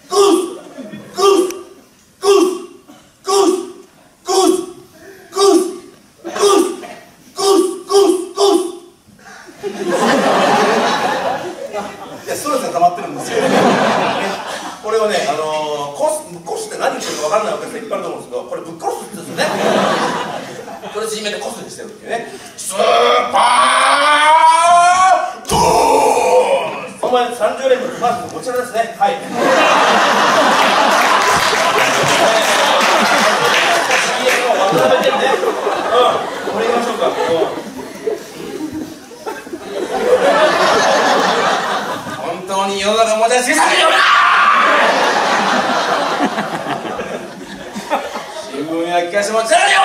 ストレスが溜まってるんですよ。これをね、コスって何言ってるか分からないお客さんいっぱいいると思うんですけど、これぶっ殺すって言うんですよね。これ縮めてコスにしてるっていうね。スーパードーン。お前30連分、まずこちらですね。はい。これいきましょうか。本当に世の中もたらしさせるよな。新聞や気がしもちゃうよ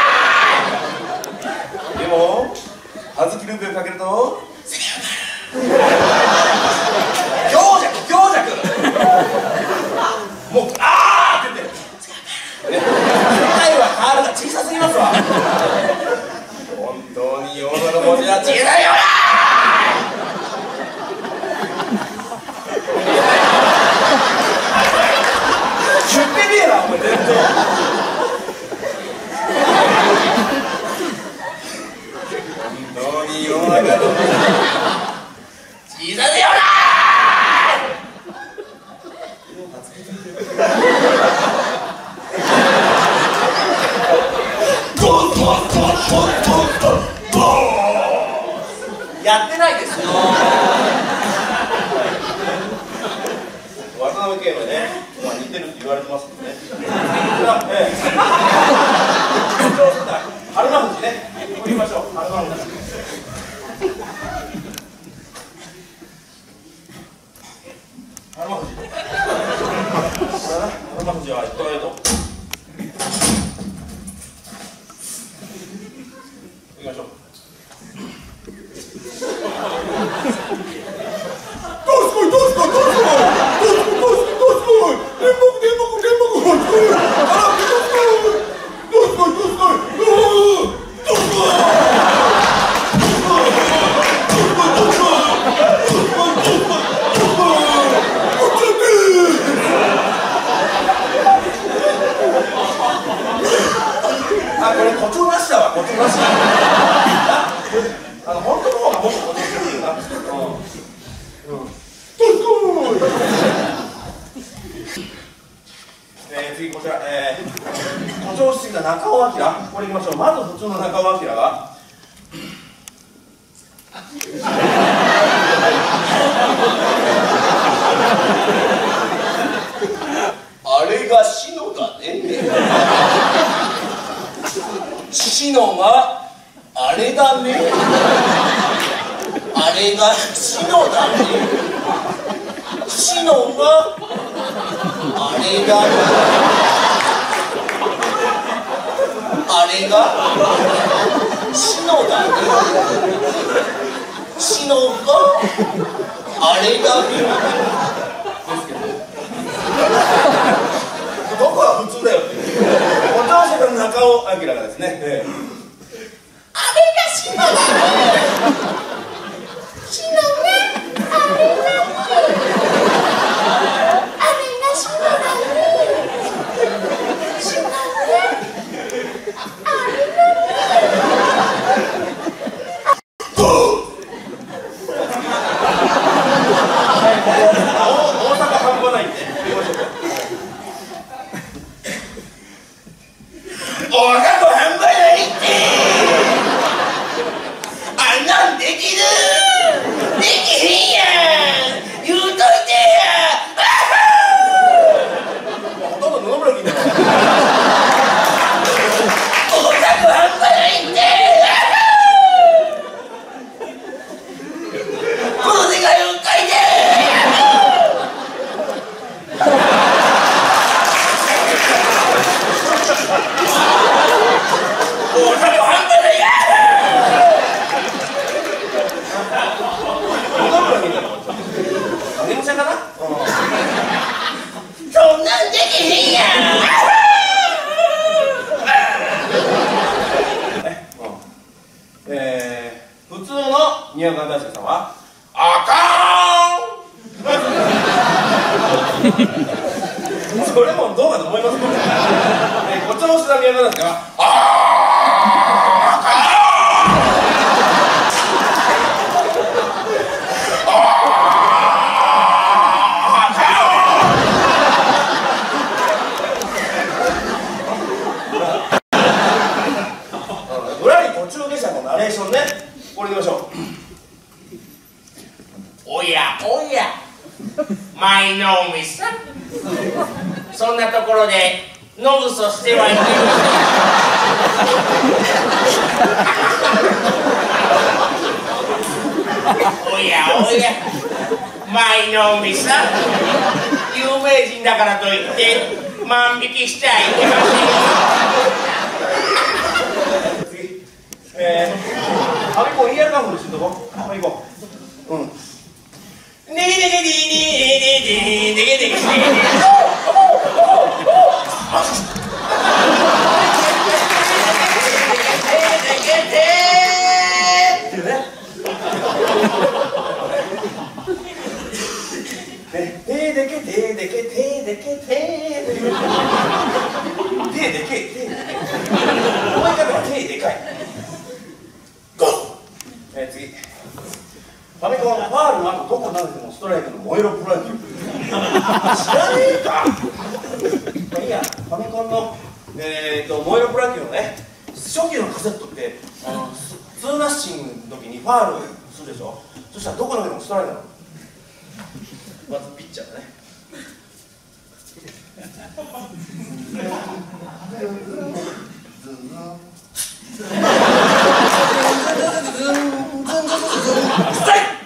な。でも葉月ルーペをかけると強弱もうあーって言って世界はカールが小さすぎますわ。本当に世の中の文字は小さいよな。出てねえなお前全然。 やってないですよ。 渡辺謙はね、まあ、似てるって言われてますけどね。春馬富士ね、これ言いましょう。春馬富士。春馬富士。春馬富士はストレート。行きましょう。あ、これ誇張なしだわ、誇張なし。本当の方がもっと誇張するよな。次こちら、誇張しすぎた中尾彬、これいきましょう。まず普通の中尾彬があれが篠だね。篠があれだね。あれが篠だね。篠があれだね。あれが篠だね。篠があれだね。ですけどどこは普通だよって。お父さんの中尾彬がですね、 あれが篠だね。篠ね、あれだね。あれが篠だね。篠ね、あれだね。 大阪半端ないんで言いましょうか。 大阪半端ないって。あんなんできる？できへんやん。言うといてや。 ほとんど野々村君だから。 大阪半端ないって。この世界を変えて。大阪半端ないや。 眠さかな？ そんなんできへんやん。 普通の宮川大輔さんはあかーん。それもどうかと思いますけど、こっちの下宮川大輔はあかーん。ナレーションね、これいきましょう。 おやおや、舞の海さん、そんなところでのぐそしてはいけません。おやおや、舞の海さん、有名人だからといって万引きしちゃいけませんよ。 次、アメコンイヤーカンフルしてんとこ。はい、行こう。うん。 ねえねえねえねえねえねえねえね次。ファミコンファールの後どこ投げてもストライクの燃えろプロ野球。知らねえか。まあいいや、ファミコンの燃えろプロ野球のね、初期のカセットってツーナッシングの時にファールすするでしょ。そしたらどこ投げてもストライクなの。まずピッチャーだね。ストライク。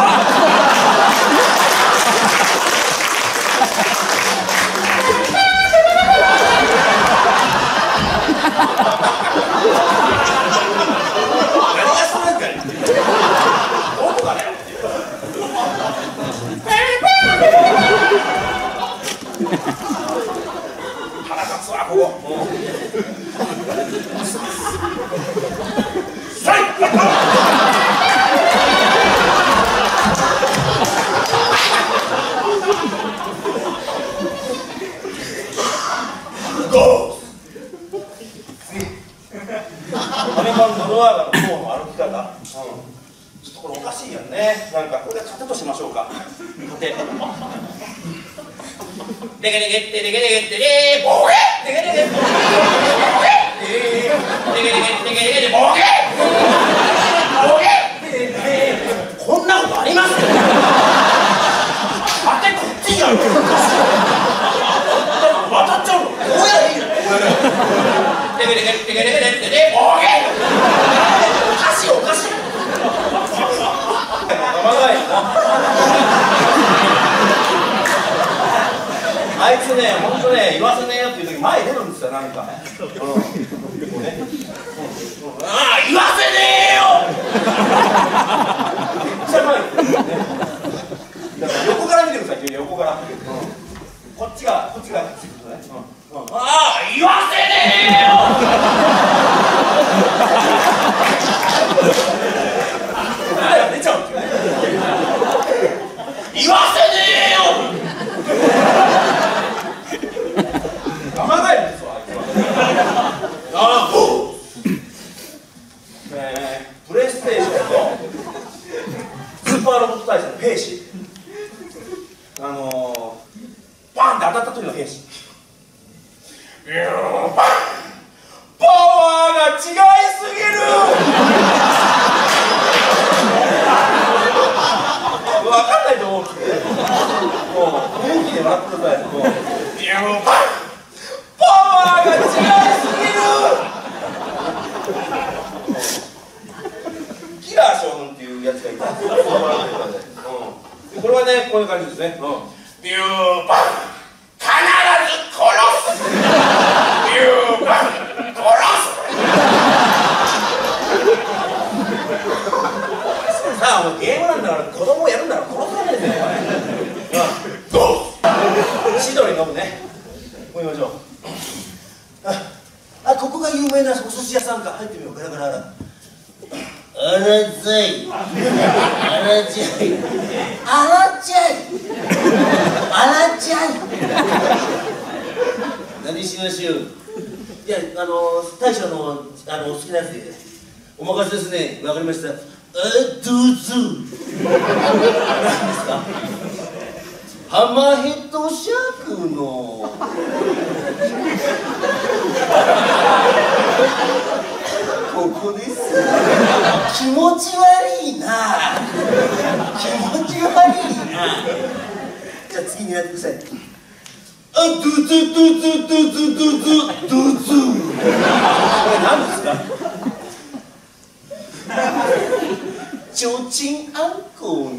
ちょっとこれおかしいよね。なんかこれ盾としましょうか。盾。レゲレゲッテレゲレゲッテレボケ。レゲレゲッテレボケ。レゲレゲッテレゲレゲッテボケ。ボケ。こんなことあります？盾こっちやる。当たっちゃうの。こうやらいいの。レゲレゲッテレゲレゲッテレボケ。おかしいおかしい。あいつね、ほんとね、言わせねえよっていう時前出るんですよ、なんか。ああ、言わせねえよ。めっちゃ前に、ね。だから横から見てください、横から。こっちがね。ああ、言わせねえよ。出ちゃうっていうね。言わせねえよ。アマガエルですわ、あいつは。プレイステーションとスーパーロボット大戦の兵士、バンって当たった時の兵士、パワーが違いすぎる。分かんないと思うんですけど、雰囲気で笑ってください。パワーが違いすぎる。キラー将軍っていうやつがいたんですよ。これはね、こういう感じですね。ビューバン必ず殺す。ビューバン殺す。さあ、もうゲームなんだから子供をやるんだから殺さないですよ。シドリ飲むね。もう行きましょう。あ、ここが有名なお寿司屋さんか。入ってみよう。ガラガラガラ。あらざい。あらじゃい。あらじゃい。あらじゃい。何しましょう。いや、大将のお好きなやつでお任せですね。わかりました。どうぞ。何ですか。ハマヘッドシャークのここです。気持ち悪いな。気持ち悪いな。じゃあ次にやってください。どうぞどうぞどうぞどうぞどうぞ。これ何ですか。ちょうちんあんこの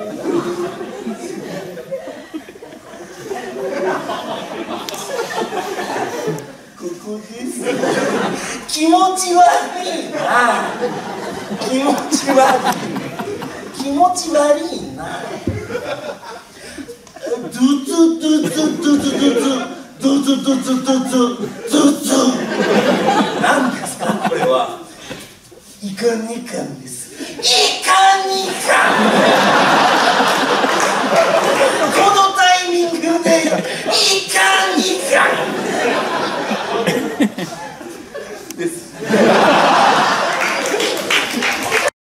ここです。気持ち悪いな。気持ち悪い。気持ち悪いな。どうぞどうぞどうぞどうぞどうぞどうぞどうぞどうぞ。何ですかこれは。イカ2貫です。イカ2貫。このタイミングでイカ2貫。